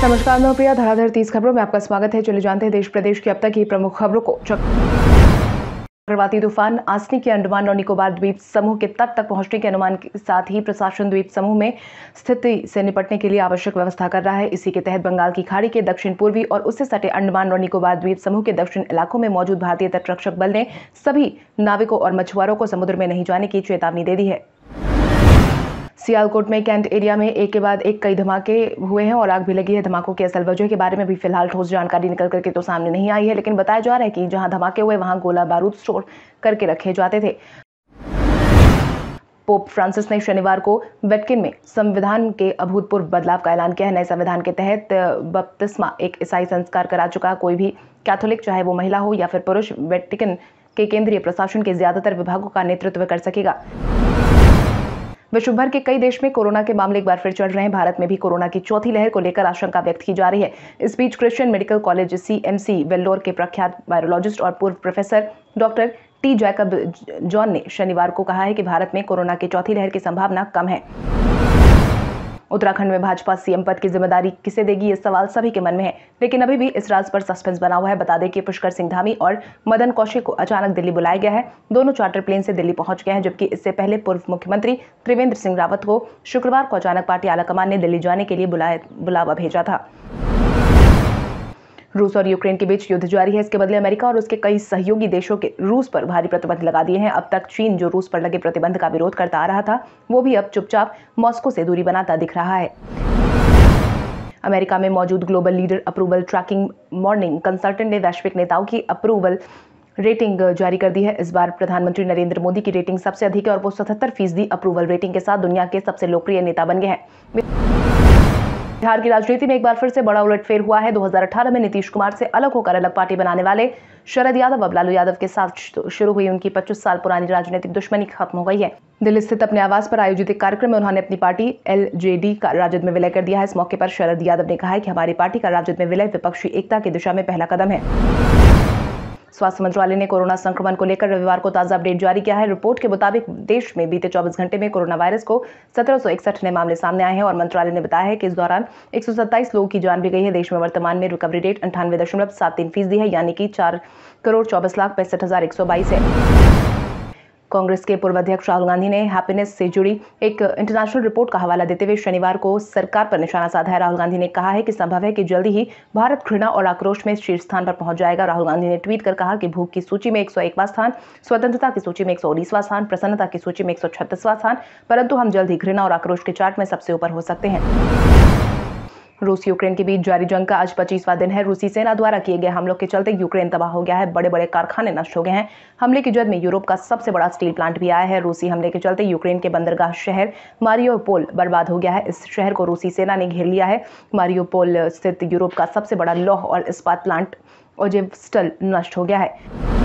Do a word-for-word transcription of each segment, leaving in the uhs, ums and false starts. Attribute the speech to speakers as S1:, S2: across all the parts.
S1: नमस्कार, मैं प्रिया। धराधर तीस खबरों में आपका स्वागत है। चले जानते हैं देश प्रदेश की अब तक की प्रमुख खबरों को। चक्रवाती तूफान आसनी के अंडमान और निकोबार द्वीप समूह के तट तक पहुंचने के अनुमान के साथ ही प्रशासन द्वीप समूह में स्थिति से निपटने के लिए आवश्यक व्यवस्था कर रहा है। इसी के तहत बंगाल की खाड़ी के दक्षिण पूर्वी और उससे सटे अंडमान और निकोबार द्वीप समूह के दक्षिण इलाकों में मौजूद भारतीय तटरक्षक बल ने सभी नाविकों और मछुआरों को समुद्र में नहीं जाने की चेतावनी दे दी है। सियालकोट में कैंट एरिया में एक के बाद एक कई धमाके हुए हैं और आग भी लगी है। धमाकों की असल वजह के बारे में भी फिलहाल ठोस जानकारी निकल करके तो सामने नहीं आई है, लेकिन बताया जा रहा है कि जहां धमाके हुए वहां गोला बारूद स्टोर करके रखे जाते थे। पोप फ्रांसिस ने शनिवार को वेटिकन में संविधान के अभूतपूर्व बदलाव का ऐलान किया है। नए संविधान के तहत बपतिस्मा एक ईसाई संस्कार करा चुका कोई भी कैथोलिक, चाहे वो महिला हो या फिर पुरुष, वेटिकन के केंद्रीय प्रशासन के ज्यादातर विभागों का नेतृत्व कर सकेगा। विश्व भर के कई देश में कोरोना के मामले एक बार फिर चढ़ रहे हैं। भारत में भी कोरोना की चौथी लहर को लेकर आशंका व्यक्त की जा रही है। इस बीच Christian medical college CMC Vellore के प्रख्यात वायरोलॉजिस्ट और पूर्व professor doctor T Jacob John ने शनिवार को कहा है कि भारत में कोरोना की चौथी लहर की संभावना कम है। उत्तराखंड में भाजपा सीएम पद की जिम्मेदारी किसे देगी, ये सवाल सभी के मन में है, लेकिन अभी भी इस राज पर सस्पेंस बना हुआ है। बता दें कि पुष्कर सिंह धामी और मदन कौशिक को अचानक दिल्ली बुलाया गया है। दोनों चार्टर प्लेन से दिल्ली पहुंच गए हैं, जबकि इससे पहले पूर्व मुख्यमंत्री त्रिवेंद्र सिंह रावत को शुक्रवार को अचानक पार्टी आलाकमान ने दिल्ली जाने के लिए बुलावा भेजा था। रूस और यूक्रेन के बीच युद्ध जारी है। इसके बदले अमेरिका और उसके कई सहयोगी देशों के रूस पर भारी प्रतिबंध लगा दिए हैं। अब तक चीन, जो रूस पर लगे प्रतिबंध का विरोध करता आ रहा था, वो भी अब चुपचाप मॉस्को से दूरी बनाता दिख रहा है। अमेरिका में मौजूद global leader approval tracking morning consultant ने वैश्विक नेताओं की अप्रूवल रेटिंग जारी कर दी है। इस बार प्रधानमंत्री नरेंद्र मोदी की रेटिंग सबसे अधिक है और वो सतहत्तर फीसदी अप्रूवल रेटिंग के साथ दुनिया के सबसे लोकप्रिय नेता बन गए हैं। बिहार की राजनीति में एक बार फिर से बड़ा उलटफेर हुआ है। दो हज़ार अठारह में नीतीश कुमार से अलग होकर अलग पार्टी बनाने वाले शरद यादव अब लालू यादव के साथ शुरू हुई उनकी पच्चीस साल पुरानी राजनीतिक दुश्मनी खत्म हो गई है। दिल्ली स्थित अपने आवास पर आयोजित एक कार्यक्रम में उन्होंने अपनी पार्टी एलजेडी का राजद में विलय कर दिया है। इस मौके पर शरद यादव ने कहा है कि हमारी पार्टी का राजद में विलय विपक्षी एकता की दिशा में पहला कदम है। स्वास्थ्य मंत्रालय ने कोरोना संक्रमण को लेकर रविवार को ताजा अपडेट जारी किया है। रिपोर्ट के मुताबिक देश में बीते चौबीस घंटे में कोरोना वायरस को सत्रह सौ इकसठ नए मामले सामने आए हैं और मंत्रालय ने बताया है कि इस दौरान एक सौ सत्ताईस लोगों की जान भी गई है। देश में वर्तमान में रिकवरी रेट अंठानवे दशमलव सात तीन फीसदी है, यानी कि चार करोड़ चौबीस लाख पैंसठ हजार एक सौ बाईस है। कांग्रेस के पूर्व अध्यक्ष राहुल गांधी ने हैप्पीनेस से जुड़ी एक इंटरनेशनल रिपोर्ट का हवाला देते हुए शनिवार को सरकार पर निशाना साधा है। राहुल गांधी ने कहा है कि संभव है कि जल्दी ही भारत घृणा और आक्रोश में शीर्ष स्थान पर पहुंच जाएगा। राहुल गांधी ने ट्वीट कर कहा कि भूख की सूची में एक सौ एकवां स्थान, स्वतंत्रता की सूची में एक सौ उन्नीसवां स्थान, प्रसन्नता की सूची में एक सौ छत्तीसवां स्थान, परंतु हम जल्द ही घृणा और आक्रोश के चार्ट में सबसे ऊपर हो सकते हैं। रूस यूक्रेन के बीच जारी जंग का आज पच्चीसवां दिन है। रूसी सेना द्वारा किए गए हमलों के चलते यूक्रेन तबाह हो गया है। बड़े बड़े कारखाने नष्ट हो गए हैं। हमले की जद में यूरोप का सबसे बड़ा स्टील प्लांट भी आया है। रूसी हमले के चलते यूक्रेन के बंदरगाह शहर मारियोपोल बर्बाद हो गया है। इस शहर को रूसी सेना ने घेर लिया है। मारियोपोल स्थित यूरोप का सबसे बड़ा लौह और इस्पात प्लांट ओजेवस्टल नष्ट हो गया है।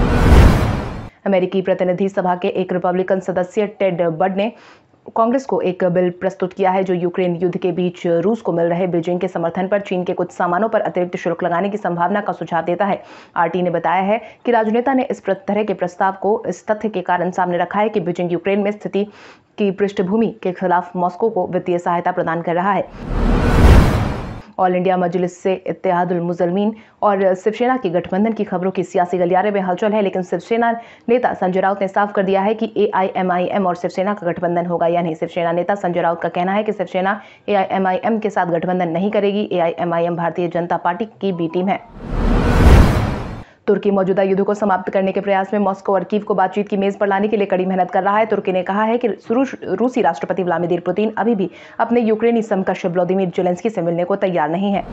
S1: अमेरिकी प्रतिनिधि सभा के एक रिपब्लिकन सदस्य टेड बड ने कांग्रेस को एक बिल प्रस्तुत किया है जो यूक्रेन युद्ध के बीच रूस को मिल रहे बीजिंग के समर्थन पर चीन के कुछ सामानों पर अतिरिक्त शुल्क लगाने की संभावना का सुझाव देता है। आरटी ने बताया है कि राजनेता ने इस तरह के प्रस्ताव को इस तथ्य के कारण सामने रखा है कि बीजिंग यूक्रेन में स्थिति की पृष्ठभूमि के खिलाफ मॉस्को को वित्तीय सहायता प्रदान कर रहा है। ऑल इंडिया मजलिस से इत्तेहादुल मुसलमीन और शिवसेना की गठबंधन की खबरों की सियासी गलियारे में हलचल है, लेकिन शिवसेना नेता संजय राउत ने साफ कर दिया है कि एआईएमआईएम और शिवसेना का गठबंधन होगा या नहीं। शिवसेना नेता संजय राउत का कहना है कि शिवसेना एआईएमआईएम के साथ गठबंधन नहीं करेगी। एआईएमआईएम भारतीय जनता पार्टी की बी टीम है। तुर्की मौजूदा युद्ध को समाप्त करने के प्रयास में मॉस्को और कीव को बातचीत की मेज पर लाने के लिए कड़ी मेहनत कर रहा है। तुर्की ने कहा है कि रूसी राष्ट्रपति व्लादिमीर पुतिन अभी भी अपने यूक्रेनी समकक्ष व्लादिमीर जेलेंस्की से मिलने को तैयार नहीं है।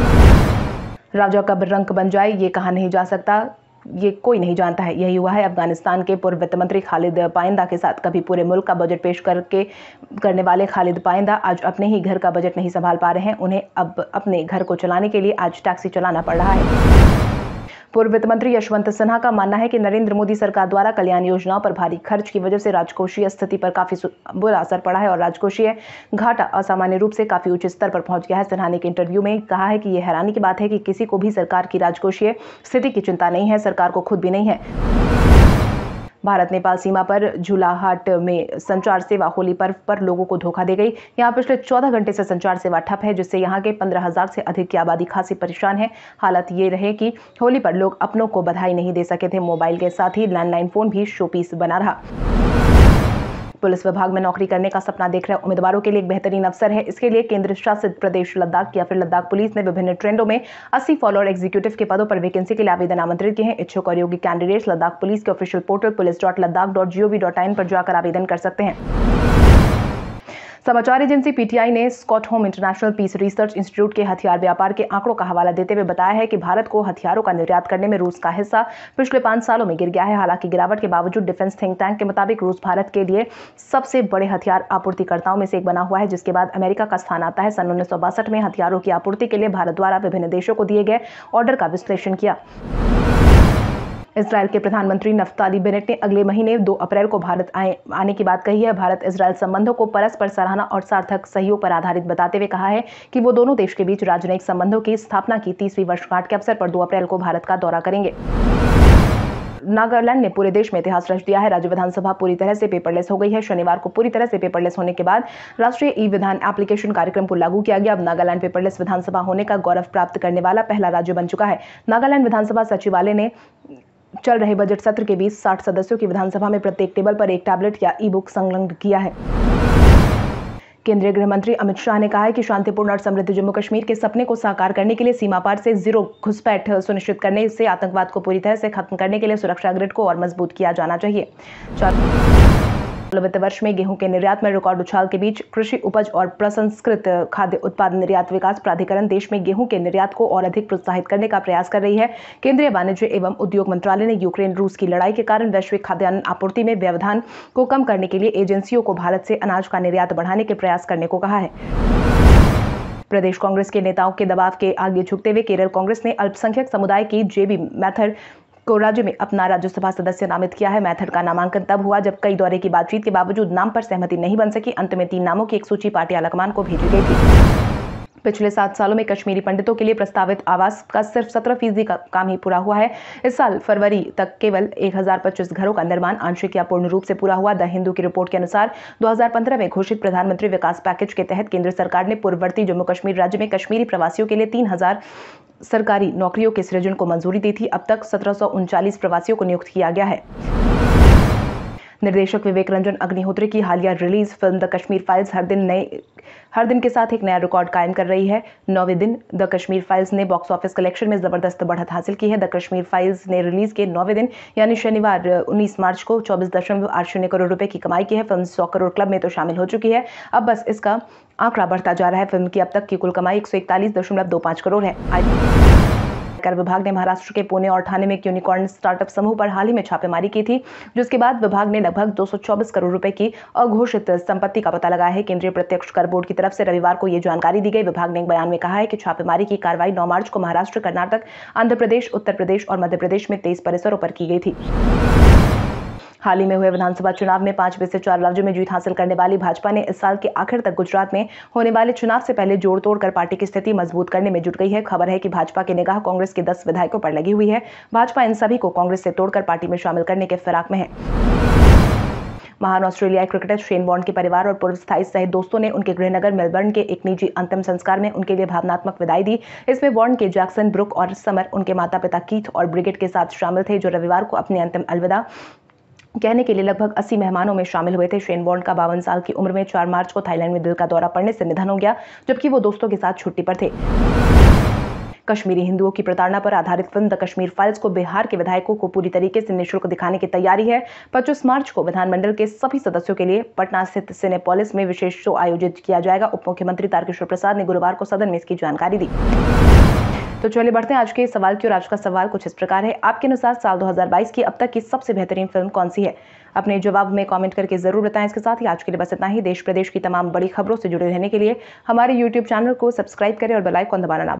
S1: राजा कब रंक बन जाए ये कहा नहीं जा सकता, ये कोई नहीं जानता है। यही हुआ है अफगानिस्तान के पूर्व वित्त मंत्री खालिद पाइंदा के साथ। कभी पूरे मुल्क का बजट पेश करके करने वाले खालिद पाइंदा आज अपने ही घर का बजट नहीं संभाल पा रहे हैं। उन्हें अब अपने घर को चलाने के लिए आज टैक्सी चलाना पड़ रहा है। पूर्व वित्त मंत्री यशवंत सिन्हा का मानना है कि नरेंद्र मोदी सरकार द्वारा कल्याण योजनाओं पर भारी खर्च की वजह से राजकोषीय स्थिति पर काफी बुरा असर पड़ा है और राजकोषीय घाटा असामान्य रूप से काफी उच्च स्तर पर पहुंच गया है। सिन्हा ने एक इंटरव्यू में कहा है कि यह हैरानी की बात है कि किसी को भी सरकार की राजकोषीय स्थिति की चिंता नहीं है, सरकार को खुद भी नहीं है। भारत नेपाल सीमा पर झूलाहाट में संचार सेवा होली पर्व पर लोगों को धोखा दे गई। यहां पिछले चौदह घंटे से संचार सेवा ठप है, जिससे यहां के पंद्रह हजार से अधिक की आबादी खासी परेशान है। हालत ये रहे कि होली पर लोग अपनों को बधाई नहीं दे सके थे। मोबाइल के साथ ही लैंडलाइन फोन भी शोपीस बना रहा। पुलिस विभाग में नौकरी करने का सपना देख रहे उम्मीदवारों के लिए एक बेहतरीन अवसर है। इसके लिए केंद्र शासित प्रदेश लद्दाख या फिर लद्दाख पुलिस ने विभिन्न ट्रेंडों में अस्सी फॉलोअर एग्जीक्यूटिव के पदों पर वैकेंसी के लिए आवेदन आमंत्रित किए हैं। इच्छुक और योग्य कैंडिडेट्स लद्दाख पुलिस के official portal police dot Ladakh dot G O V dot in पर जाकर आवेदन कर सकते हैं। समाचार एजेंसी पीटीआई ने Stockholm International Peace Research Institute के हथियार व्यापार के आंकड़ों का हवाला देते हुए बताया है कि भारत को हथियारों का निर्यात करने में रूस का हिस्सा पिछले पांच सालों में गिर गया है। हालांकि गिरावट के बावजूद डिफेंस थिंक टैंक के मुताबिक रूस भारत के लिए सबसे बड़े हथियार आपूर्तिकर्ताओं में से एक बना हुआ है, जिसके बाद अमेरिका का स्थान आता है। सन उन्नीस सौ बासठ में हथियारों की आपूर्ति के लिए भारत द्वारा विभिन्न देशों को दिए गए ऑर्डर का विश्लेषण किया। इजरायल के प्रधानमंत्री नफ्ताली बेनेट ने अगले महीने दो अप्रैल को भारत आए आने की बात कही है। भारत इजरायल संबंधों को परस्पर सराहना और सार्थक सहयोग पर आधारित बताते हुए कहा है कि वो दोनों देश के बीच राजनयिक संबंधों की स्थापना की तीसवीं वर्षगांठ के अवसर पर दो अप्रैल को भारत का दौरा करेंगे। नागालैंड ने पूरे देश में इतिहास रच दिया है। राज्य विधानसभा पूरी तरह से पेपरलेस हो गई है। शनिवार को पूरी तरह से पेपरलेस होने के बाद राष्ट्रीय ई विधान एप्लीकेशन कार्यक्रम को लागू किया गया। अब नागालैंड पेपरलेस विधानसभा होने का गौरव प्राप्त करने वाला पहला राज्य बन चुका है। नागालैंड विधानसभा सचिवालय ने चल रहे बजट सत्र के बीच साठ सदस्यों की विधानसभा में प्रत्येक टेबल पर एक टैबलेट या ई बुक संलग्न किया है। केंद्रीय गृह मंत्री अमित शाह ने कहा है कि शांतिपूर्ण और समृद्ध जम्मू कश्मीर के सपने को साकार करने के लिए सीमा पार से जीरो घुसपैठ सुनिश्चित करने से आतंकवाद को पूरी तरह से खत्म करने के लिए सुरक्षा ग्रिड को और मजबूत किया जाना चाहिए। वित्त वर्ष में गेहूं के निर्यात में रिकॉर्ड उछाल के बीच कृषि उपज और प्रसंस्कृत खाद्य उत्पाद निर्यात विकास प्राधिकरण देश में गेहूं के निर्यात को और अधिक प्रोत्साहित करने का प्रयास कर रही है। केंद्रीय वाणिज्य एवं उद्योग मंत्रालय ने यूक्रेन रूस की लड़ाई के कारण वैश्विक खाद्यान्न आपूर्ति में व्यवधान को कम करने के लिए एजेंसियों को भारत से अनाज का निर्यात बढ़ाने के प्रयास करने को कहा है। प्रदेश कांग्रेस के नेताओं के दबाव के आगे झुकते हुए केरल कांग्रेस ने अल्पसंख्यक समुदाय की जेबी मैथर को राज्य में अपना राज्यसभा सदस्य नामित किया है। मैथड का नामांकन तब हुआ जब कई दौरे की बातचीत के बावजूद नाम पर सहमति नहीं बन सकी। अंत में तीन नामों की एक सूची पार्टी आलाकमान को भेजी गई थी। पिछले सात सालों में कश्मीरी पंडितों के लिए प्रस्तावित आवास का सिर्फ सत्रह फीसदी का काम ही पूरा हुआ है। इस साल फरवरी तक केवल एक हजार पच्चीस घरों का निर्माण आंशिक या पूर्ण रूप से पूरा हुआ। द हिंदू की रिपोर्ट के अनुसार दो हजार पंद्रह में घोषित प्रधानमंत्री विकास पैकेज के तहत केंद्र सरकार ने पूर्ववर्ती जम्मू कश्मीर राज्य में कश्मीरी प्रवासियों के लिए तीन हजार सरकारी नौकरियों के सृजन को मंजूरी दी थी। अब तक सत्रह सौ उनचालीस प्रवासियों को नियुक्त किया गया है। निर्देशक विवेक रंजन अग्निहोत्री की हालिया रिलीज फिल्म द कश्मीर फाइल्स हर दिन नए हर दिन के साथ एक नया रिकॉर्ड कायम कर रही है। नौवें दिन द कश्मीर फाइल्स ने बॉक्स ऑफिस कलेक्शन में जबरदस्त बढ़त हासिल की है। द कश्मीर फाइल्स ने रिलीज के नौवें दिन यानी शनिवार उन्नीस मार्च को चौबीस दशमलव आठ शून्य करोड़ रुपए की कमाई की है। फिल्म सौ करोड़ क्लब में तो शामिल हो चुकी है। अब बस इसका आंकड़ा बढ़ता जा रहा है। फिल्म की अब तक की कुल कमाई एक सौ इकतालीस दशमलव दो पाँच करोड़ है। आयकर विभाग ने महाराष्ट्र के पुणे और ठाणे में यूनिकॉर्न स्टार्टअप समूह पर हाल ही में छापेमारी की थी, जिसके बाद विभाग ने लगभग दो सौ चौबीस करोड़ रुपए की अघोषित संपत्ति का पता लगाया है। केंद्रीय प्रत्यक्ष कर बोर्ड की तरफ से रविवार को यह जानकारी दी गई। विभाग ने एक बयान में कहा है कि छापेमारी की कार्रवाई नौ मार्च को महाराष्ट्र, कर्नाटक, आंध्र प्रदेश, उत्तर प्रदेश और मध्य प्रदेश में तेईस परिसरों पर की गई थी। हाल ही में हुए विधानसभा चुनाव में पांच में से चार राज्यों में जीत हासिल करने वाली भाजपा ने इस साल के आखिर तक गुजरात में होने वाले चुनाव से पहले जोड़ तोड़ कर पार्टी की स्थिति मजबूत करने में जुट गई है। खबर है कि भाजपा की निगाह कांग्रेस के दस विधायकों पर लगी हुई है। भाजपा इन सभी को कांग्रेस से तोड़कर पार्टी में शामिल करने के फिराक में है। महान ऑस्ट्रेलियाई क्रिकेटर शेन वॉर्न के परिवार और पूर्व स्थायी सहित दोस्तों ने उनके गृहनगर मेलबर्न के एक निजी अंतिम संस्कार में उनके लिए भावनात्मक विदाई दी। इसमें वॉर्न के जैक्सन, ब्रुक और समर उनके माता पिता कीथ और ब्रिगेड के साथ शामिल थे, जो रविवार को अपने अंतिम अलविदा कहने के लिए लगभग अस्सी मेहमानों में शामिल हुए थे। शेन वॉर्न का बावन साल की उम्र में चार मार्च को थाईलैंड में दिल का दौरा पड़ने से निधन हो गया, जबकि वो दोस्तों के साथ छुट्टी पर थे। कश्मीरी हिंदुओं की प्रताड़ना पर आधारित फिल्म द कश्मीर फाइल्स को बिहार के विधायकों को पूरी तरीके से निःशुल्क दिखाने की तैयारी है। पच्चीस मार्च को विधानमंडल के सभी सदस्यों के लिए पटना स्थित सिनेपोलिस में विशेष शो आयोजित किया जाएगा। उप मुख्यमंत्री तारकिशोर प्रसाद ने गुरुवार को सदन में इसकी जानकारी दी। तो चलिए बढ़ते हैं आज के सवाल की ओर। आज का सवाल कुछ इस प्रकार है, आपके अनुसार साल दो हज़ार बाईस की अब तक की सबसे बेहतरीन फिल्म कौन सी है? अपने जवाब में कमेंट करके जरूर बताएं। इसके साथ ही आज के लिए बस इतना ही। देश प्रदेश की तमाम बड़ी खबरों से जुड़े रहने के लिए हमारे यूट्यूब चैनल को सब्सक्राइब करें और बेल आइकन दबाना ना